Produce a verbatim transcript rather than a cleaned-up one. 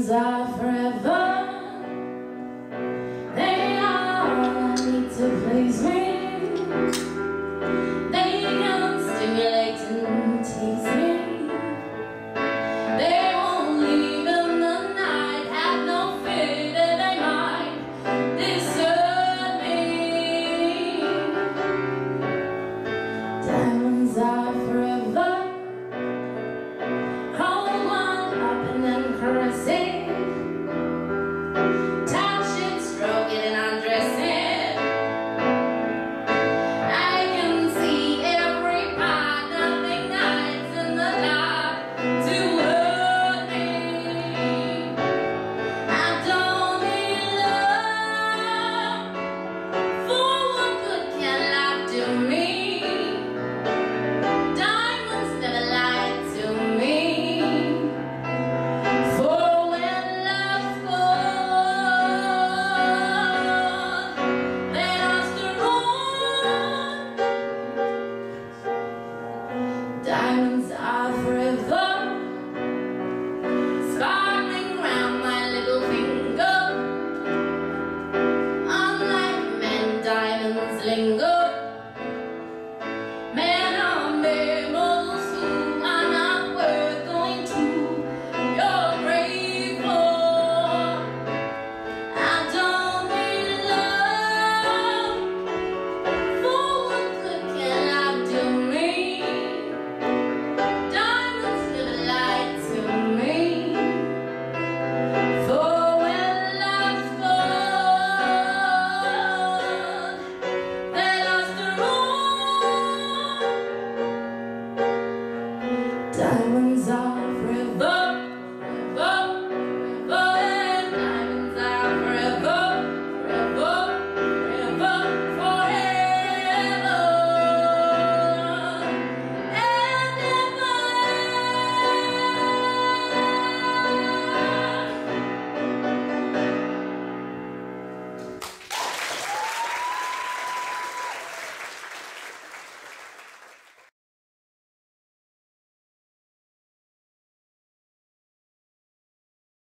Diamonds are forever. They are all I need to please me. They can stimulate and tease me. They won't leave in the night. Have no fear that they might desert me. Diamonds are forever. Hold one up and then caress it. Touch it, stroke it and undress it. I can see every part, nothing hides in the dark to hurt me. I don't need love, for what good can love do me? Diamonds never lied to me. For when love's gone, then us to run. Diamonds are forever, sparkling round my little finger. Unlike men, diamonds linger. Men are mammals who are not worth going to your grave for. I don't need love, for what good can love do me? Diamonds never lied to me. For when love's gone, then us to run. Diamonds